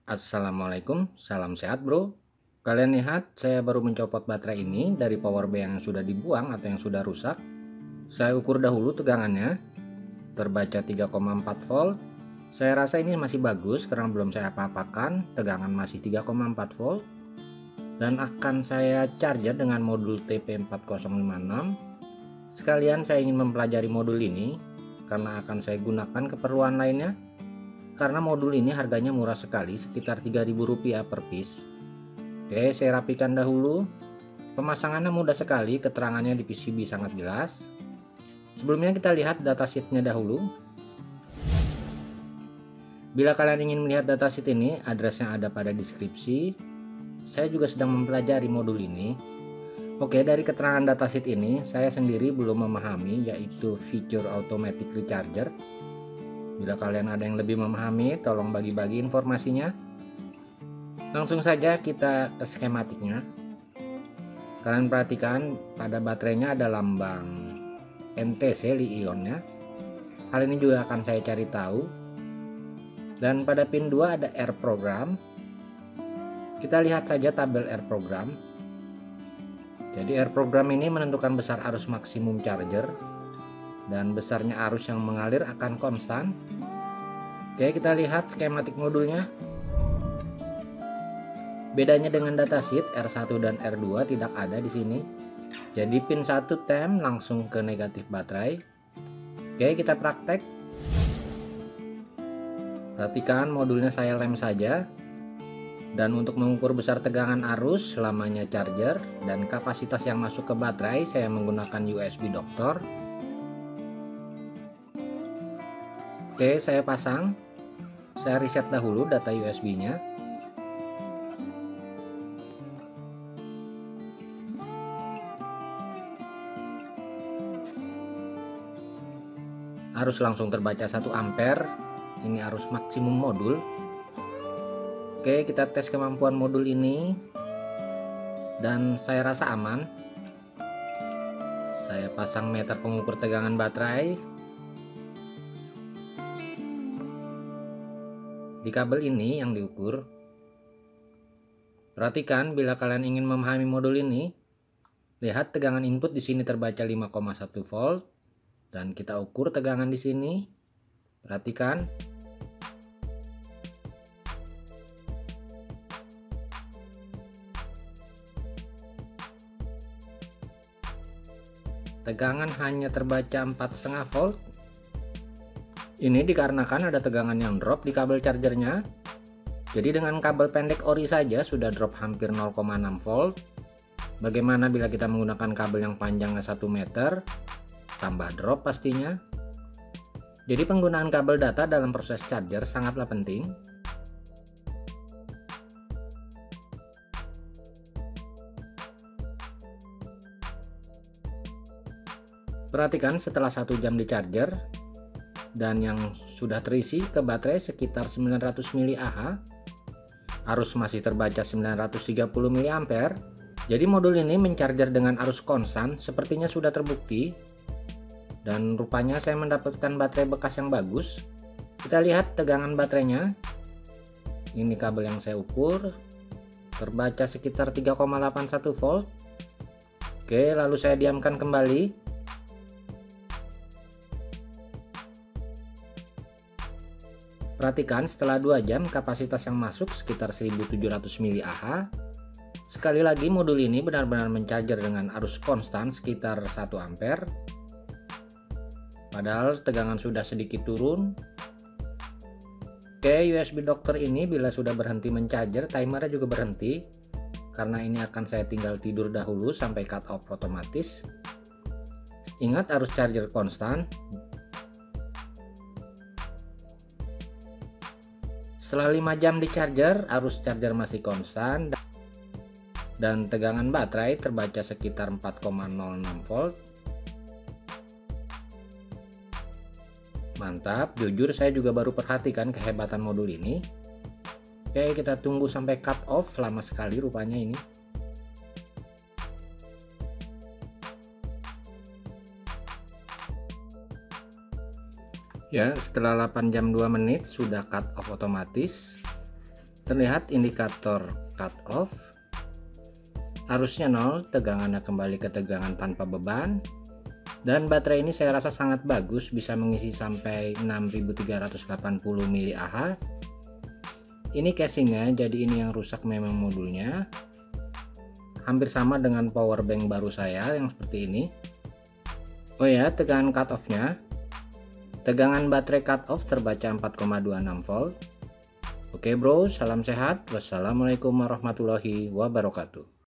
Assalamualaikum, salam sehat bro. Kalian lihat, saya baru mencopot baterai ini dari power bank yang sudah dibuang atau yang sudah rusak. Saya ukur dahulu tegangannya, terbaca 3,4 volt. Saya rasa ini masih bagus karena belum saya apa-apakan, tegangan masih 3,4 volt. Dan akan saya charger dengan modul TP4056. Sekalian saya ingin mempelajari modul ini karena akan saya gunakan keperluan lainnya. Karena modul ini harganya murah sekali, sekitar Rp3.000 per piece. Oke, saya rapikan dahulu. Pemasangannya mudah sekali, keterangannya di PCB sangat jelas. Sebelumnya kita lihat datasheetnya dahulu. Bila kalian ingin melihat datasheet ini, addressnya ada pada deskripsi. Saya juga sedang mempelajari modul ini. Oke, dari keterangan datasheet ini, saya sendiri belum memahami, yaitu fitur automatic recharger. Bila kalian ada yang lebih memahami, tolong bagi-bagi informasinya. Langsung saja kita ke skematiknya. Kalian perhatikan pada baterainya ada lambang NTC Li-ionnya. Hal ini juga akan saya cari tahu. Dan pada pin 2 ada R program. Kita lihat saja tabel R program. Jadi R program ini menentukan besar arus maksimum charger. Dan besarnya arus yang mengalir akan konstan. Oke, kita lihat skematik modulnya. Bedanya dengan datasheet, R1 dan R2 tidak ada di sini. Jadi pin 1 tem langsung ke negatif baterai. Oke, kita praktek. Perhatikan modulnya saya lem saja. Dan untuk mengukur besar tegangan arus selamanya charger dan kapasitas yang masuk ke baterai, saya menggunakan USB Doctor. Oke, saya pasang. Saya reset dahulu data USB-nya. Arus langsung terbaca 1 ampere. Ini arus maksimum modul. Oke, kita tes kemampuan modul ini. Dan saya rasa aman. Saya pasang meter pengukur tegangan baterai. Di kabel ini yang diukur. Perhatikan bila kalian ingin memahami modul ini, lihat tegangan input di sini terbaca 5,1 volt dan kita ukur tegangan di sini. Perhatikan. Tegangan hanya terbaca 4,5 volt. Ini dikarenakan ada tegangan yang drop di kabel chargernya. Jadi dengan kabel pendek ori saja sudah drop hampir 0,6 volt. Bagaimana bila kita menggunakan kabel yang panjangnya 1 meter? Tambah drop pastinya. Jadi penggunaan kabel data dalam proses charger sangatlah penting. Perhatikan setelah 1 jam di charger dan yang sudah terisi ke baterai sekitar 900 mAh, arus masih terbaca 930 mA. Jadi modul ini mencharger dengan arus konstan sepertinya sudah terbukti. Dan rupanya saya mendapatkan baterai bekas yang bagus. Kita lihat tegangan baterainya. Ini kabel yang saya ukur, terbaca sekitar 3,81 volt. Oke, lalu saya diamkan kembali. Perhatikan setelah 2 jam kapasitas yang masuk sekitar 1700 mAh. Sekali lagi modul ini benar-benar mencharger dengan arus konstan sekitar 1 ampere. Padahal tegangan sudah sedikit turun. Oke, USB Doctor ini bila sudah berhenti mencharger, timernya juga berhenti. Karena ini akan saya tinggal tidur dahulu sampai cut off otomatis. Ingat arus charger konstan. Setelah 5 jam di charger, arus charger masih konstan dan tegangan baterai terbaca sekitar 4,06 volt. Mantap, jujur saya juga baru perhatikan kehebatan modul ini. Oke, kita tunggu sampai cut off, lama sekali rupanya ini. Ya, setelah 8 jam 2 menit sudah cut off otomatis. Terlihat indikator cut off, arusnya 0, tegangannya kembali ke tegangan tanpa beban, dan baterai ini saya rasa sangat bagus, bisa mengisi sampai 6380 mAh. Ini casingnya, jadi ini yang rusak memang modulnya, hampir sama dengan power bank baru saya yang seperti ini. Oh ya, tegangan cut off nya, tegangan baterai cut off terbaca 4,26 volt. Oke bro, salam sehat. Wassalamualaikum warahmatullahi wabarakatuh.